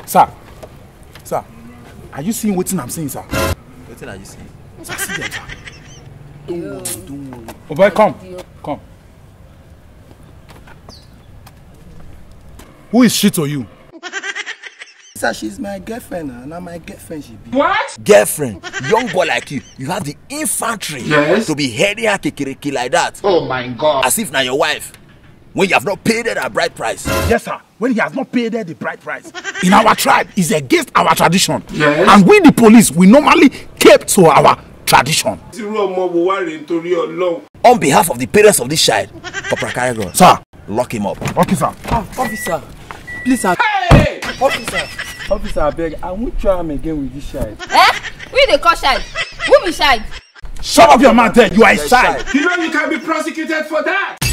Sir, are you seeing what I'm saying, sir? What are you saying? Sir, see them, sir. Don't worry. Oh boy, come. Who is she to you? Sir, she's my girlfriend, and now my girlfriend she be. What? Girlfriend, young boy like you have the infantry to be heading her kikiriki like that. Oh my God. As if now your wife, when you have not paid her a bride price. Yes, sir. When he has not paid her the bride price. In our tribe, it's against our tradition. Yes. And we, the police, we normally keep to our tradition. On behalf of the parents of this child, Copra Karry, sir, lock him up. Okay, sir. Officer, please, sir. Hey! Officer, I beg, I won't try him again with this child. Who they call child? Who be child? Shut up your mouth there, you are a child. You know you can be prosecuted for that.